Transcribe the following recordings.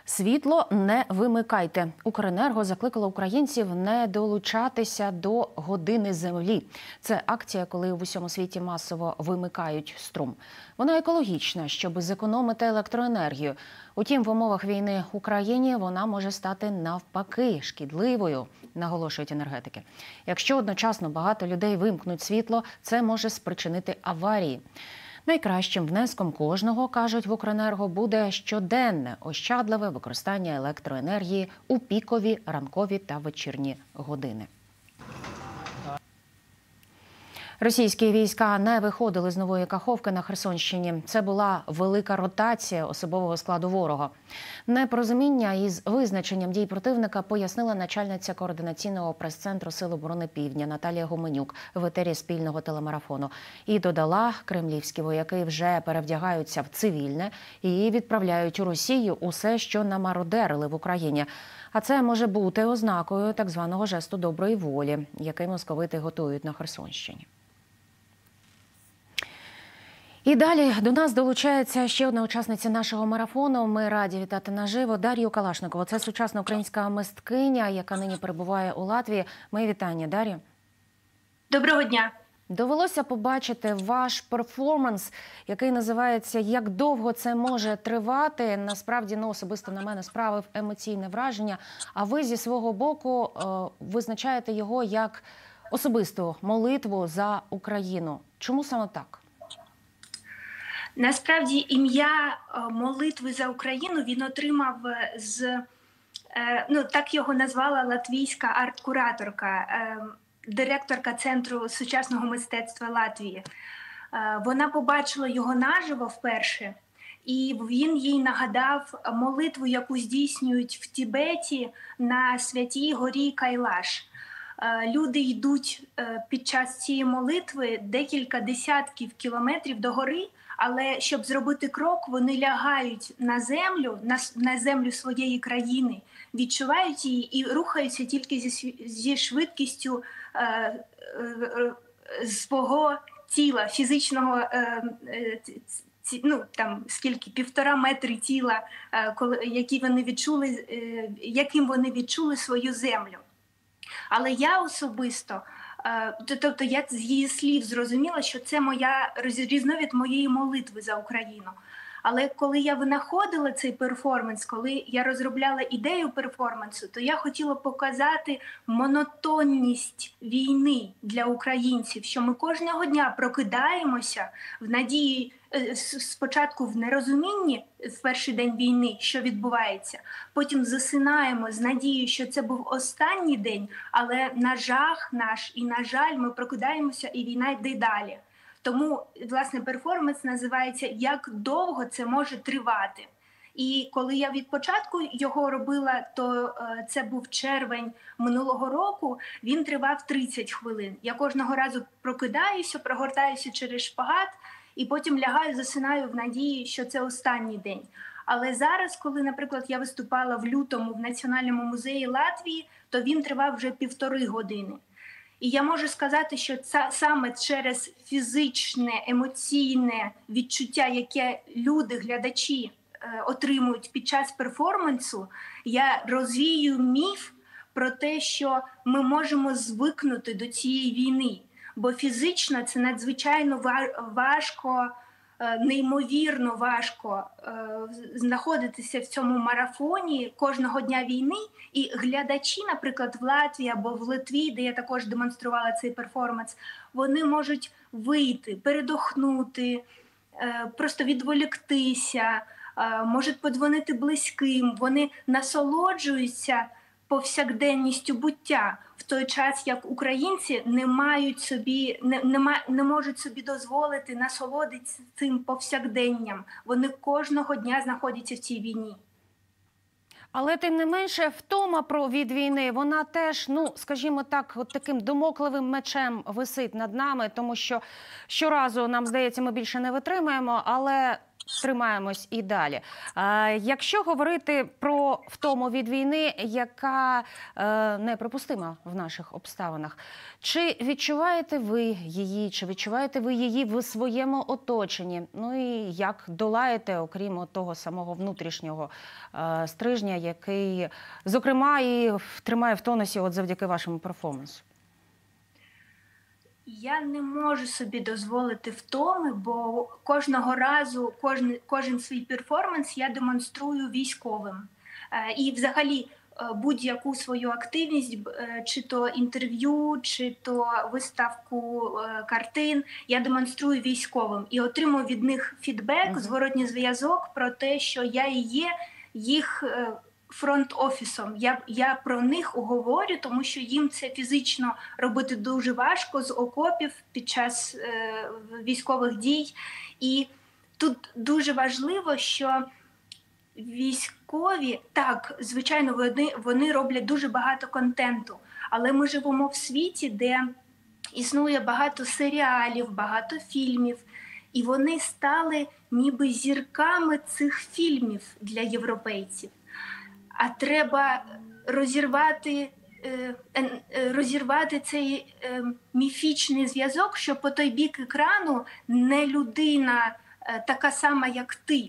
Світло не вимикайте. Укренерго закликало українців не долучатися до години землі. Це акція, коли в усьому світі масово вимикають струм. Вона екологічна, щоб зекономити електроенергію. Утім, в умовах війни в Україні вона може стати навпаки шкідливою, наголошують енергетики. Якщо одночасно багато людей вимкнуть світло, це може спричинити аварії. Найкращим внеском кожного, кажуть в Укренерго, буде щоденне ощадливе використання електроенергії у пікові, ранкові та вечірні години. Російські війська не виходили з Нової Каховки на Херсонщині. Це була велика ротація особового складу ворога. Непорозуміння із визначенням дій противника пояснила начальниця координаційного прес-центру Сил оборони Півдня Наталія Гуменюк в етері спільного телемарафону. І додала, кремлівські вояки вже перевдягаються в цивільне і відправляють у Росію усе, що намародерили в Україні. А це може бути ознакою так званого жесту доброї волі, який московити готують на Херсонщині. І далі до нас долучається ще одна учасниця нашого марафону. Ми раді вітати наживо Дар'ю Калашникову. Це сучасна українська мисткиня, яка нині перебуває у Латвії. Мої вітання, Дар'я. Доброго дня. Довелося побачити ваш перформанс, який називається «Як довго це може тривати?». Насправді, особисто на мене справив емоційне враження. А ви зі свого боку визначаєте його як особисту молитву за Україну. Чому саме так? Насправді, ім'я молитви за Україну він отримав з, так його назвала латвійська арт-кураторка, директорка Центру сучасного мистецтва Латвії. Вона побачила його наживо вперше, і він їй нагадав молитву, яку здійснюють в Тібеті на святій горі Кайлаш. Люди йдуть під час цієї молитви декілька десятків кілометрів до гори, але щоб зробити крок, вони лягають на землю своєї країни, відчувають її і рухаються тільки зі швидкістю свого тіла, фізичного, скільки, 1,5 метри тіла, яким вони відчули свою землю. Але я особисто, тобто я з її слів зрозуміла, що це різновид моєї молитви за Україну. Але коли я винаходила цей перформанс, коли я розробляла ідею перформансу, то я хотіла показати монотонність війни для українців, що ми кожного дня прокидаємося в надії, спочатку в нерозумінні в перший день війни, що відбувається, потім засинаємо з надією, що це був останній день, але на жах наш і на жаль ми прокидаємося і війна йде далі. Тому, власне, перформанс називається «Як довго це може тривати?». І коли я від початку його робила, то це був червень минулого року, він тривав 30 хвилин. Я кожного разу прокидаюся, прогортаюся через шпагат і потім лягаю, засинаю в надії, що це останній день. Але зараз, коли, наприклад, я виступала в лютому в Національному музеї Латвії, то він тривав вже 1,5 години. І я можу сказати, що саме через фізичне, емоційне відчуття, яке люди, глядачі отримують під час перформансу, я розвію міф про те, що ми можемо звикнути до цієї війни. Бо фізично це надзвичайно важко, неймовірно важко знаходитися в цьому марафоні кожного дня війни. І глядачі, наприклад, в Латвії або в Литві, де я також демонструвала цей перформанс, вони можуть вийти, передохнути, просто відволіктися, можуть подзвонити близьким, вони насолоджуються повсякденністю буття, в той час, як українці не можуть собі дозволити насолодитися цим повсякденням. Вони кожного дня знаходяться в цій війні. Але, тим не менше, втома від війни, вона теж, скажімо так, от таким дамоклевим мечем висить над нами, тому що щоразу нам здається, ми більше не витримаємо, але тримаємось і далі. Якщо говорити про втому від війни, яка неприпустима в наших обставинах, чи відчуваєте ви її, чи відчуваєте ви її в своєму оточенні? Ну і як долаєте, окрім того самого внутрішнього стрижня, який, зокрема, і тримає в тонусі от завдяки вашому перформансу? Я не можу собі дозволити втоми, бо кожного разу, кожен свій перформанс я демонструю військовим. І взагалі будь-яку свою активність, чи то інтерв'ю, чи то виставку картин, я демонструю військовим. І отримую від них фідбек, зворотній зв'язок про те, що я і є їх фронт-офісом. Я про них говорю, тому що їм це фізично робити дуже важко з окопів під час військових дій. І тут дуже важливо, що військові, так, звичайно, вони роблять дуже багато контенту, але ми живемо в світі, де існує багато серіалів, багато фільмів, і вони стали ніби зірками цих фільмів для європейців. А треба розірвати цей міфічний зв'язок, що по той бік екрану не людина така сама, як ти.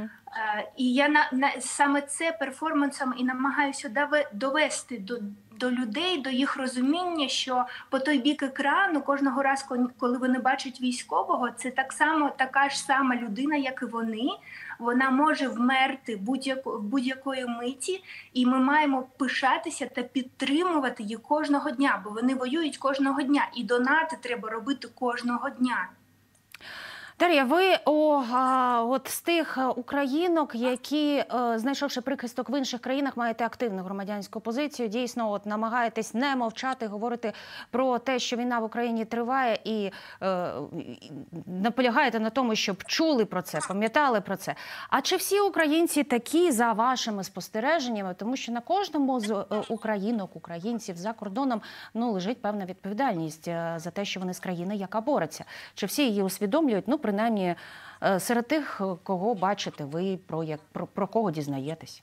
І я саме це перформансом і намагаюся довести до людей, до їх розуміння, що по той бік екрану кожного разу, коли вони бачать військового, це така ж сама людина, як і вони. Вона може вмерти в будь-якої миті, і ми маємо пишатися та підтримувати їх кожного дня, бо вони воюють кожного дня, і донати треба робити кожного дня. Дар'я, ви от з тих українок, які, знайшовши прихисток в інших країнах, маєте активну громадянську позицію, дійсно от намагаєтесь не мовчати, говорити про те, що війна в Україні триває, і наполягаєте на тому, щоб чули про це, пам'ятали про це. А чи всі українці такі за вашими спостереженнями? Тому що на кожному з українок, українців за кордоном лежить певна відповідальність за те, що вони з країни, яка бореться. Чи всі її усвідомлюють? Принаймні, серед тих, кого бачите ви, про кого дізнаєтесь?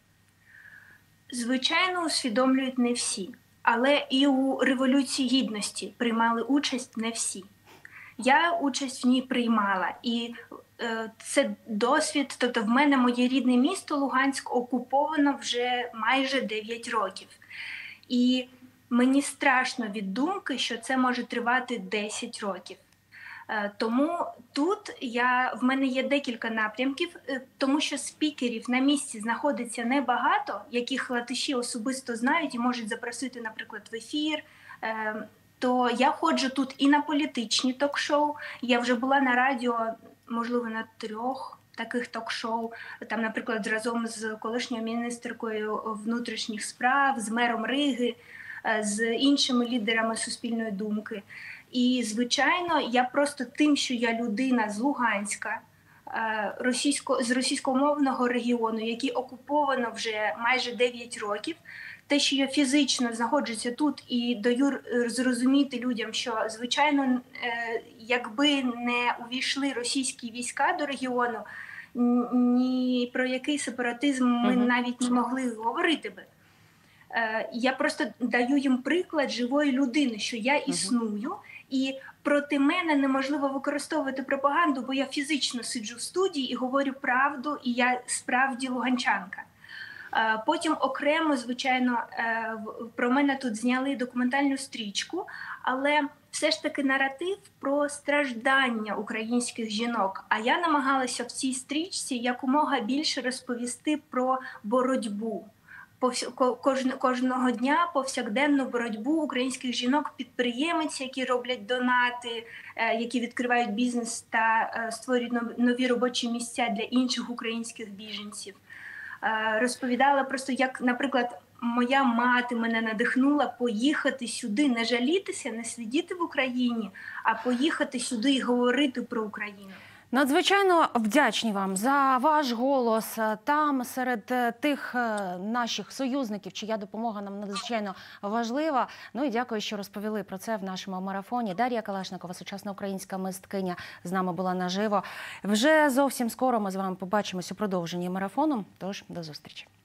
Звичайно, усвідомлюють не всі. Але і у Революції Гідності приймали участь не всі. Я участь в ній приймала. І це досвід, тобто в мене моє рідне місто Луганськ окуповано вже майже 9 років. І мені страшно від думки, що це може тривати 10 років. Тому тут в мене є декілька напрямків, тому що спікерів на місці знаходиться небагато, яких латиші особисто знають і можуть запросити, наприклад, в ефір. То я ходжу тут і на політичні ток-шоу. Я вже була на радіо, можливо, на 3 таких ток-шоу. Там, наприклад, разом з колишньою міністеркою внутрішніх справ, з мером Риги, з іншими лідерами суспільної думки. І, звичайно, я просто тим, що я людина з Луганська, з російськомовного регіону, який окуповано вже майже 9 років, те, що я фізично знаходжуся тут і даю зрозуміти людям, що, звичайно, якби не увійшли російські війська до регіону, ні про який сепаратизм ми навіть не могли говорити би. Я просто даю їм приклад живої людини, що я існую, і проти мене неможливо використовувати пропаганду, бо я фізично сиджу в студії і говорю правду, і я справді луганчанка. Потім окремо, звичайно, про мене тут зняли документальну стрічку, але все ж таки наратив про страждання українських жінок. А я намагалася в цій стрічці якомога більше розповісти про боротьбу. Кожного дня повсякденну боротьбу українських жінок-підприємець, які роблять донати, які відкривають бізнес та створюють нові робочі місця для інших українських біженців. Розповідала просто, як, наприклад, моя мати мене надихнула поїхати сюди, не жалітися, не сидіти в Україні, а поїхати сюди і говорити про Україну. Надзвичайно вдячні вам за ваш голос там серед тих наших союзників, чия допомога нам надзвичайно важлива. Ну і дякую, що розповіли про це в нашому марафоні. Дар'я Калашникова, сучасна українська мисткиня, з нами була наживо. Вже зовсім скоро ми з вами побачимось у продовженні марафону. Тож, до зустрічі.